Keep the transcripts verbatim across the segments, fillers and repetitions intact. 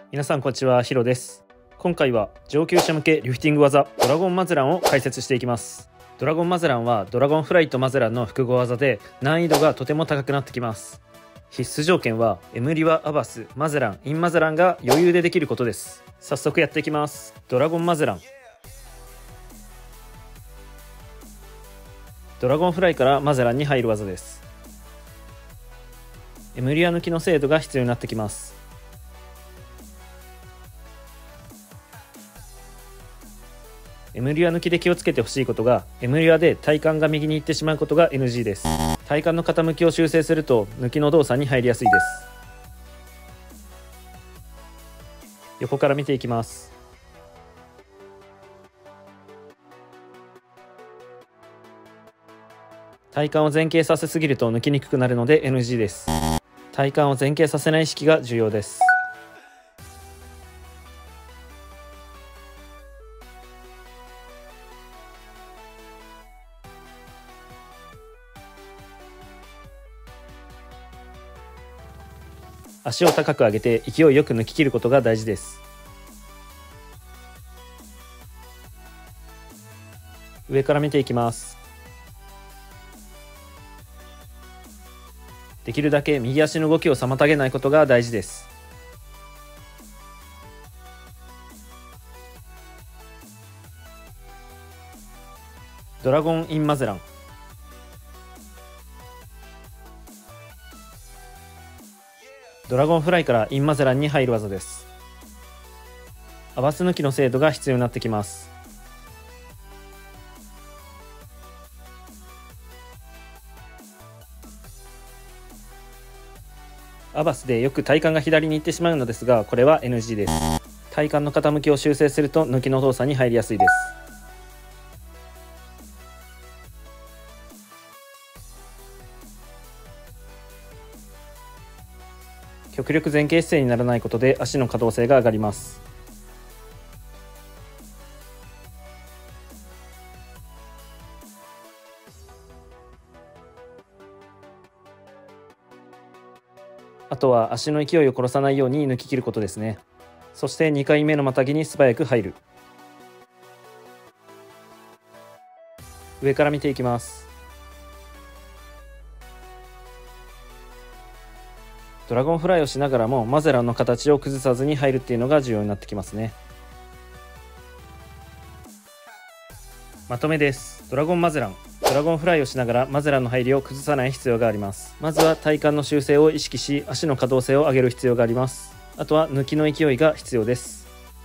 皆さんこんにちは、ヒロです。今回は上級者向けリフティング技ドラゴンマゼランを解説していきます。ドラゴンマゼランはドラゴンフライとマゼランの複合技で難易度がとても高くなってきます。必須条件はエムリワ、アバス、マゼラン、インマゼランが余裕でできることです。早速やっていきます。ドラゴンマゼラン、ドラゴンフライからマゼランに入る技です。エムリア抜きの精度が必要になってきます。エムリア抜きで気をつけてほしいことが、エムリアで体幹が右に行ってしまうことが エヌジー です。体幹の傾きを修正すると抜きの動作に入りやすいです。横から見ていきます。体幹を前傾させすぎると抜きにくくなるので エヌジー です。体幹を前傾させない意識が重要です。足を高く上げて勢いよく抜き切ることが大事です。上から見ていきます。できるだけ右足の動きを妨げないことが大事です。ドラゴンインマゼラン、ドラゴンフライからインマゼランに入る技です。アバス抜きの精度が必要になってきます。アバスでよく体幹が左に行ってしまうのですが、これは エヌジー です。体幹の傾きを修正すると抜きの動作に入りやすいです。極力前傾姿勢にならないことで足の可動性が上がります。あとは足の勢いを殺さないように抜き切ることですね。そしてにかいめのまたぎに素早く入る。上から見ていきます。ドラゴンフライをしながらもマゼランの形を崩さずに入るっていうのが重要になってきますね。まとめです。ドラゴンマゼラン、ドラゴンフライをしながらマゼランの入りを崩さない必要があります。まずは体幹の修正を意識し、足の可動性を上げる必要があります。あとは抜きの勢いが必要です。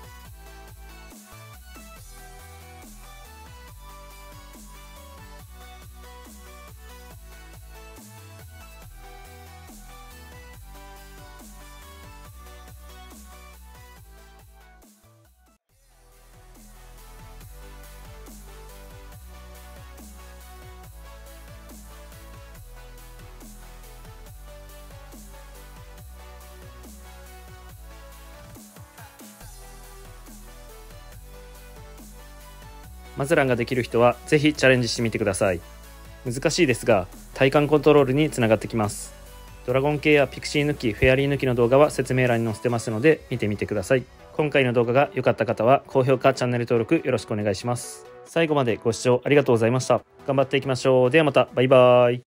マゼランができる人はぜひチャレンジしてみてください。難しいですが体幹コントロールにつながってきます。ドラゴン系やピクシー抜き、フェアリー抜きの動画は説明欄に載せてますので見てみてください。今回の動画が良かった方は高評価、チャンネル登録よろしくお願いします。最後までご視聴ありがとうございました。頑張っていきましょう。ではまた、バイバーイ。